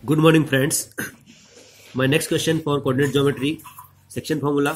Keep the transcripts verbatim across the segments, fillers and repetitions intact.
Good morning, friends. My next question for coordinate geometry section formula.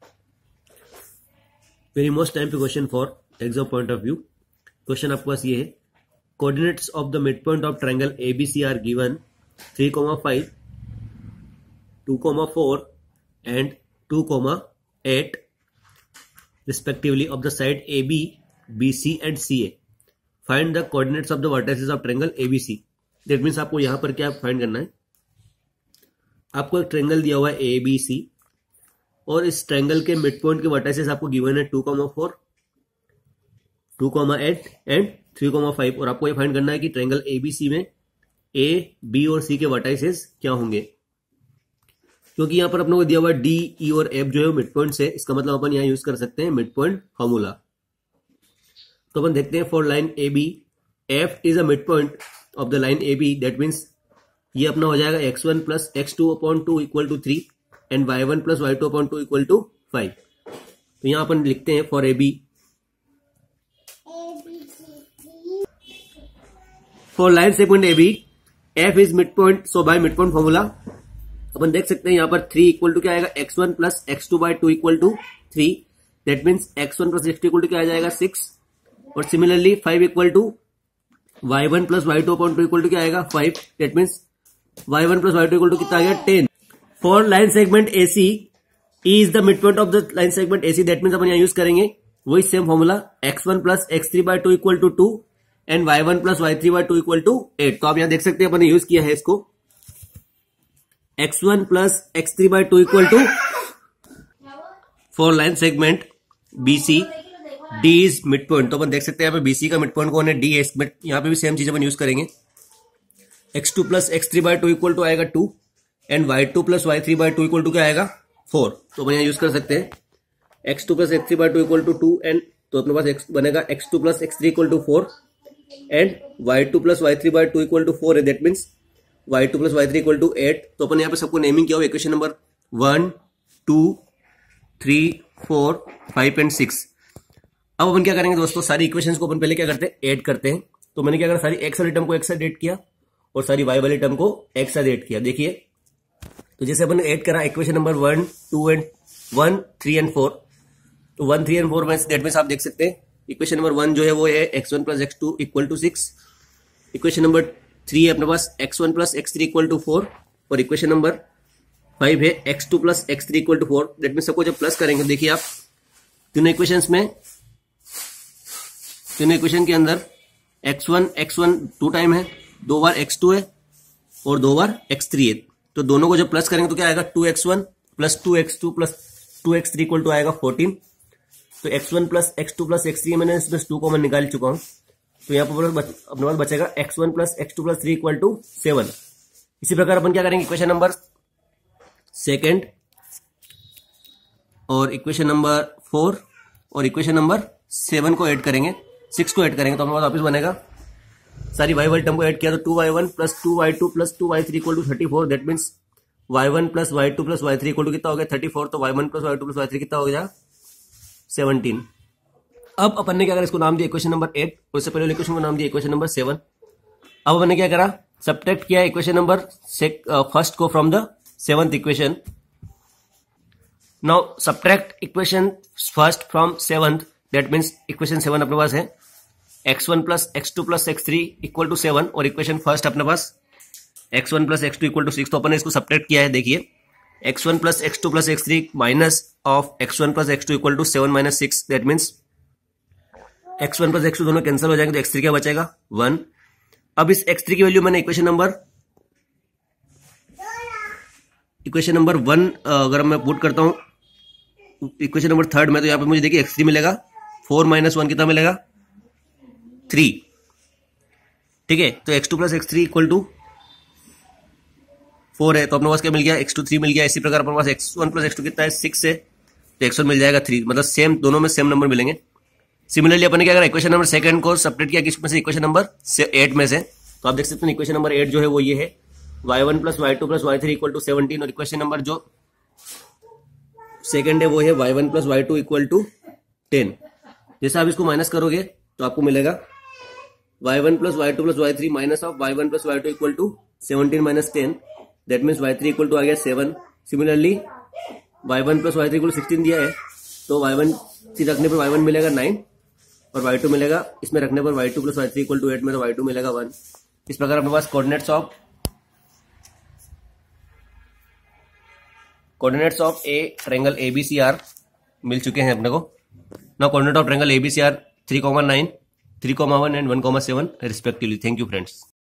Very most time पे question for exam point of view. Question आपके पास ये है, coordinates of the midpoint of triangle A B C are given three, five, two, four and two, eight respectively of the side A B, B C and C A. Find the coordinates of the vertices of triangle A B C. That means आपको यहाँ पर क्या find करना है, आपको एक triangle दिया हुआ है ए बी सी और इस ट्रायंगल के मिड पॉइंट के वर्टाइसेस आपको गिवन है two comma four, two comma eight and three comma five और आपको ये फाइंड करना है कि ट्रायंगल ए बी सी में ए बी और सी के वर्टाइसेस क्या होंगे। क्योंकि यहाँ पर अपने को दिया हुआ डी ई और एफ जो है मिड पॉइंट से, इसका मतलब अपन यहाँ यूज कर सकते हैं मिड पॉइंट फॉर्मूला। तो अपन देखते हैं for line A B F is a mid point of the line A B, that means ये अपना हो जाएगा x one plus x two upon two equal to three and y one plus y two upon two equal to five. तो यहां अपन लिखते हैं for A B, for line segment A B F is mid point, so by mid point formula अपन देख सकते हैं यहां पर थ्री इक्वल टू क्या आएगा, x one plus x two by two equal to three, that means x one plus x two equal to क्या आ जाएगा सिक्स और similarly five equal to y one plus y two upon two equal to क्या आएगा five, that means y one plus y two equal to कितना आ गया ten. For line segment AC is the mid point of the line segment AC, that means अपन यहाँ use करेंगे वही same formula x one plus x three by two equal to two and y one plus y three by two equal to eight. तो आप यहाँ देख सकते हैं अपन यूज किया है इसको, x one plus x three by two equal to for line segment BC D is mid point. तो अपन देख सकते हैं यहाँ पे बीसी का मिड पॉइंट कौन है, डी है। यहाँ पे भी सेम चीज अपन यूज करेंगे, x two plus x three by two equal to आएगा two and y two plus y three by two equal to क्या आएगा फोर। तो अपन यहाँ यूज कर सकते हैं x two plus x three by two equal to two and तो अपने पास एक्स बनेगा x two plus x three equal to four and y two plus y three by two equal to four है, that means y two plus y three equal to eight. तो अपन यहाँ पे सबको नेमिंग किया हुआ equation number one two three four five and six. अब अपन क्या करेंगे दोस्तों, सारी इक्वेशंस को अपन पहले क्या करते हैं ऐड करते हैं। तो मैंने क्या करा, सारी एक्स वाली टर्म को एक साथ ऐड किया और सारी वाई वाली टर्म को एक साथ ऐड किया। देखिए तो जैसे अपन ऐड करा equation number one two and one three and four, तो वन थ्री एंड फोर में दैट मीन्स आप देख सकते हैं इक्वेशन नंबर वन जो है वो है x one plus x two equal to six, equation number three है अपने पास x one plus x three equal to four और इक्वेशन नंबर फाइव है x two plus x three equal to four. That means सबको जब plus करेंगे, देखिए आप तीनों इक्वेशंस में, तीनों इक्वेशन के अंदर x one x one two time है, दो बार एक्स टू है और दो बार एक्स थ्री है। तो दोनों को जब प्लस करेंगे तो क्या आएगा, two x one plus two x two plus two x three equal to आएगा फोर्टीन। तो x one plus x two plus x three मैंने इसमें टू कॉमन निकाल चुका हूं, तो यहाँ पर अपने पास बचेगा x one plus x two plus three equal to seven. इसी प्रकार अपन क्या करेंगे, इक्वेशन नंबर सेकेंड और इक्वेशन नंबर फोर और इक्वेशन नंबर सेवन को ऐड करेंगे, सिक्स को ऐड करेंगे तो हमारे पास वापस बनेगा, सारी वाई वाली टर्म को ऐड किया तो two y one plus two y two plus two y three equal to thirty four, that means y one plus y two plus y three equal to कितना हो गया थर्टी फोर। तो y one plus y two plus y three कितना हो गया seventeen. अब अपन ने क्या करा, इसको नाम दिया इक्वेशन नंबर एट और इससे पहले इक्वेशन को नाम दिया इक्वेशन नंबर सेवन। अब अपन ने क्या करा, सब्ट्रैक्ट किया इक्वेशन नंबर फर्स्ट को from the seventh equation. Now subtract equation first from seventh, that means equation seven अपने पास है x one plus x two plus x three equal to seven और इक्वेशन फर्स्ट अपने पास x one plus x two equal to six. तो अपन ने इसको सब्ट्रैक्ट किया है, देखिए x one plus x two plus x three minus of x one plus x two equal to seven minus six, that means x one plus x two दोनों cancel हो जाएंगे तो एक्स थ्री क्या बचेगा one. अब इस x three की value मैंने equation number equation number one अगर मैं पुट करता हूं इक्वेशन नंबर थर्ड में, तो यहाँ पे मुझे देखिए एक्स थ्री मिलेगा, फोर माइनस वन कितना मिलेगा थ्री, ठीक है। तो x two plus x three equal to four है, तो अपने पास क्या मिल गया एक्स टू थ्री मिल गया। इसी प्रकार अपने पास x one plus x two कितना है सिक्स है, तो एक्स वन मिल जाएगा थ्री, मतलब सेम दोनों में सेम नंबर मिलेंगे। सिमिलरली अपन ने क्या करा, इक्वेशन नंबर सेकंड को सब्ट्रैक्ट किया किसमें से, इक्वेशन नंबर एट में से। तो आप देख सकते हैं इक्वेशन नंबर एट जो है वो ये है y one plus y two plus y three equal to seventeen और इक्वेशन नंबर जो सेकंड है वो है y one plus y two equal to ten. जैसे आप इसको माइनस करोगे तो आपको मिलेगा y one plus y two plus y three minus of y one plus y two equal to seventeen minus ten, that means y three equal to आ गया seven. Similarly Y one plus y three equal sixteen दिया है, तो y one सी रखने पर y one मिलेगा nine और वाई टू मिलेगा, इसमें रखने पर y two plus y three equal to eight में तो वाई टू मिलेगा वन। इस प्रकार अपने पास coordinates of coordinates of a triangle A B C are मिल चुके हैं अपने को। Now coordinate of triangle A B C are three comma nine, three comma one and one comma seven respectively. Thank you friends.